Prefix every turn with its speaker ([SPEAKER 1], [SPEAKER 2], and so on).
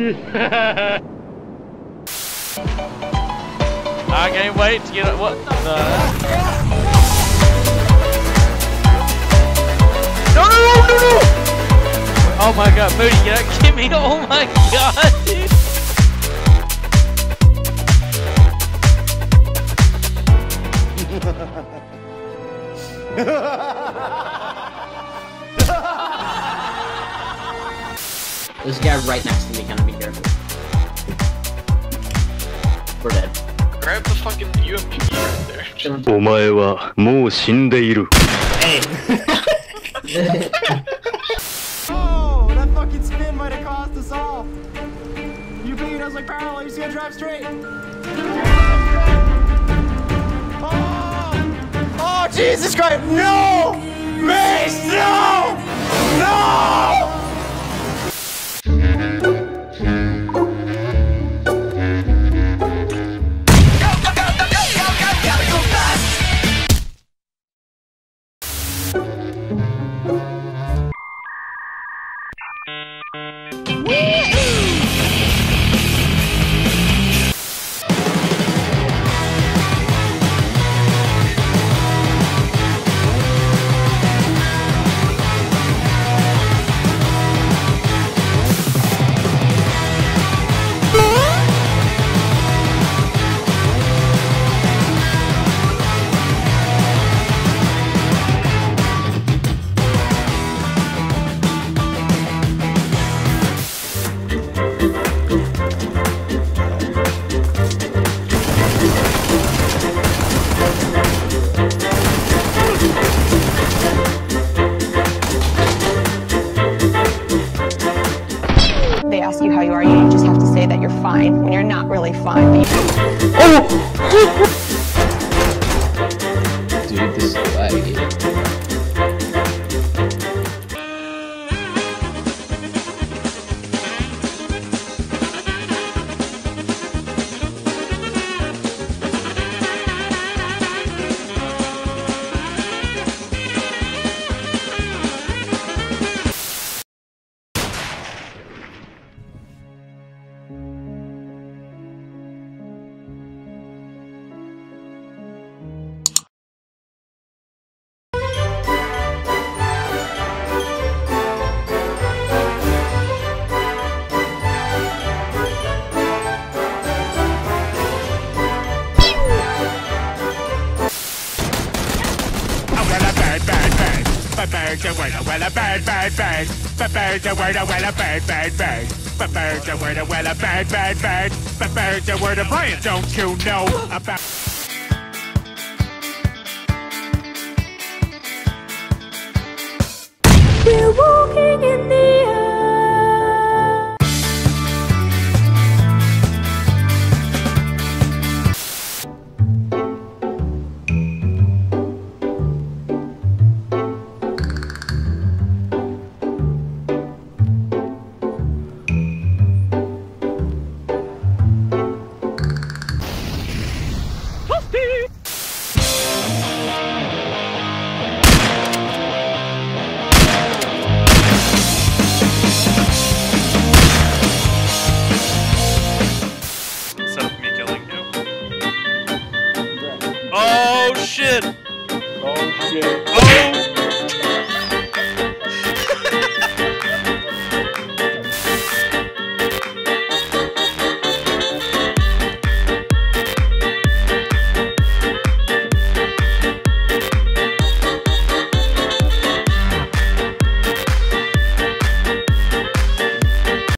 [SPEAKER 1] I can't wait to get it. What the? No, no, no, no, no! Oh my god, Moody, get out, give me! Oh my god, dude!
[SPEAKER 2] There's a guy right next to me, kind of be careful. We're dead.
[SPEAKER 1] Grab the fucking UMP right there.
[SPEAKER 3] お前はもう死んでいる。
[SPEAKER 2] Hey!
[SPEAKER 4] Oh, that fucking spin might have cost us all. You beat us like parallel, you just gotta drive straight. Oh, Jesus Christ, no! Mace, no! No!
[SPEAKER 5] They ask you how you are, you just have to say that you're fine when you're not really fine.
[SPEAKER 2] Dude, this is laggy.
[SPEAKER 4] Brian, don't you know about...
[SPEAKER 6] We're walking in the